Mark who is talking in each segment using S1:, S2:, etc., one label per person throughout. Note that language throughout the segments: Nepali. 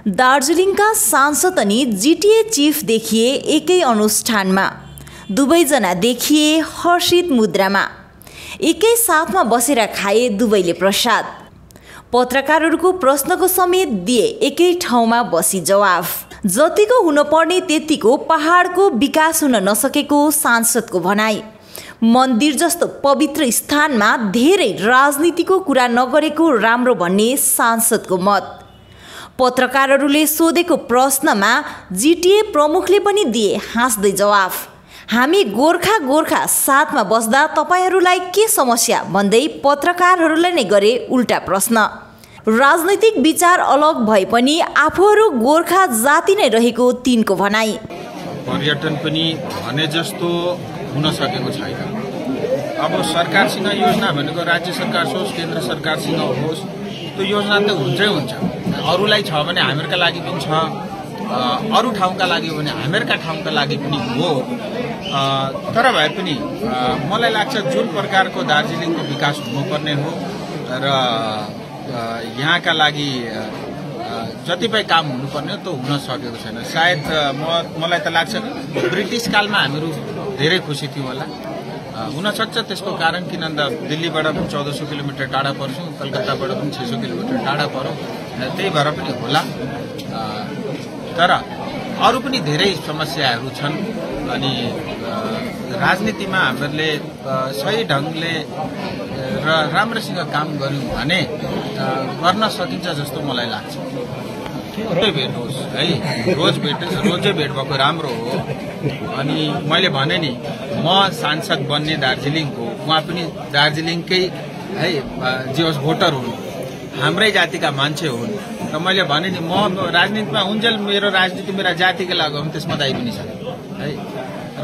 S1: दार्जिलिङका सांसद अनि जिटिए चिफ देखिए एकै अनुष्ठानमा। दुवैजना देखिए हर्षित मुद्रामा। एकै साथमा बसेर खाए दुवैले प्रसाद। पत्रकारहरूको प्रश्नको समेत दिए एकै ठाउँमा बसी जवाफ। जतिको हुनुपर्ने त्यतिको पहाडको विकास हुन नसकेको सांसदको भनाई। मन्दिर जस्तो पवित्र स्थानमा धेरै राजनीतिको कुरा नगरेको राम्रो भन्ने सांसदको मत। पत्रकारहरूले सोधेको प्रश्नमा जिटिए प्रमुखले पनि दिए हाँस्दै जवाफ। हामी गोर्खा गोर्खा साथमा बस्दा तपाईहरूलाई के समस्या भन्दै पत्रकारहरूलाई नै गरे उल्टा प्रश्न। राजनैतिक विचार अलग भए पनि आफूहरू गोर्खा जाति नै रहेको तिनको भनाई।
S2: पर्यटन पनि भने जस्तो हुन सकेको छैन। अब सरकारसँग योजना भनेको राज्य सरकार होस् केन्द्र सरकारसँग होस् त्यो योजना त हुन्छै हुन्छ। अरूलाई छ भने हामीहरूका लागि पनि छ, अरू ठाउँका लागि भने हामीहरूका ठाउँका लागि पनि हो। तर भए पनि मलाई लाग्छ जुन प्रकारको दार्जिलिङको विकास हुनुपर्ने हो र यहाँका लागि जतिपय काम हुनुपर्ने हो त्यो हुन सकेको छैन। सायद मलाई त लाग्छ ब्रिटिस कालमा हामीहरू धेरै खुसी थियौँ होला। हुनसक्छ त्यसको कारण किन भन्दा दिल्लीबाट पनि 1400 किलोमिटर टाढा पर्छौँ, कलकत्ताबाट पनि 600 किलोमिटर टाढा पऱ्यौँ, त्यही भएर पनि होला। तर अरू पनि धेरै समस्याहरू छन् अनि राजनीतिमा हामीहरूले सही ढङ्गले र राम्रोसँग काम गर्यौँ भने गर्न सकिन्छ जस्तो मलाई लाग्छ। भेट होस् है, रोजै भेट भएको राम्रो हो। अनि मैले भने नि म सांसद बन्ने दार्जिलिङको, उहाँ पनि दार्जिलिङकै है जे होस् भोटर हुन्, हाम्रै जातिका मान्छे हुन्। र मैले भने नि म राजनीतिमा हुन्जेल मेरो राजनीति मेरा जातिको लागि हो, त्यसमा दायी पनि छ है। र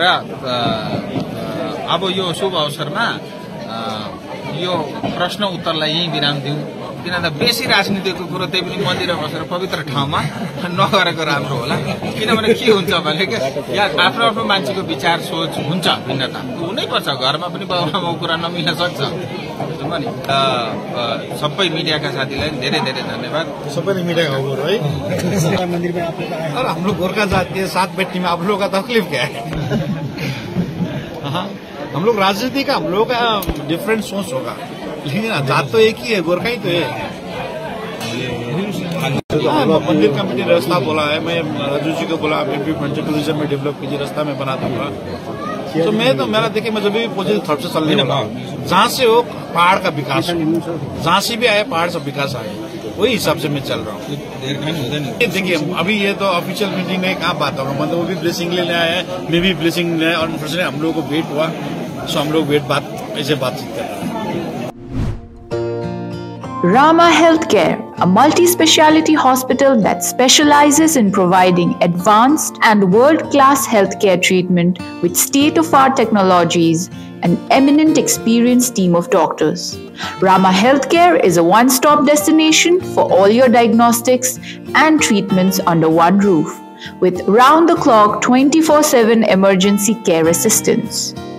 S2: अब यो शुभ अवसरमा यो प्रश्न उत्तरलाई यहीँ विराम दिउँ। किनभने बेसी राजनीतिको कुरो त्यही पनि मन्दिरमा बसेर पवित्र ठाउँमा नगरेको राम्रो होला। किनभने के हुन्छ भने यहाँ आफ्नो आफ्नो मान्छेको विचार सोच हुन्छ, भिन्नता हुनैपर्छ। घरमा पनि बाबुआमाको कुरा नमिल्न सक्छ नि। सबै मिडियाका साथीलाई धेरै धेरै धन्यवाद।
S3: सबैले मिडिया खबर है। और हम लोग गोरखा जाति के साथ बैठने में आप लोगों का तकलीफ क्या है? हम लोग राजनीति का हम लोगों का डिफरेंट सोच होगा, लेकिन जात तो एक ही है, गोरखा ही तो है। मंदिर कमेटी रास्ता बोला है, मैं राजू जी को बोला टूरिज्म में डेवलप कीजिए, रास्ता में बना दूंगा। तो मेरा देखिए मैं जब भी पॉजिटिव थॉट से चलने वाला हूँ, जहाँ से हो पहाड़ का विकास हो, जहाँ से भी आए पहाड़ से विकास आए, वही हिसाब से मैं चल रहा हूँ। देखिए अभी ये तो ऑफिशियल मीटिंग में कहाँ बात होगा, मतलब वो भी ब्लेसिंग लेने आए हैं, मैं भी ब्लेसिंग लेने, और अनफॉर्चुनेटली हम लोगों को वेट हुआ, सो हम लोग वेट ऐसे बातचीत कर रहे हैं।
S4: Rama Healthcare, a multi-speciality hospital that specializes in providing advanced and world-class healthcare treatment with state-of-art technologies and eminent experienced team of doctors. Rama Healthcare is a one-stop destination for all your diagnostics and treatments under one roof, with round-the-clock 24/7 emergency care assistance.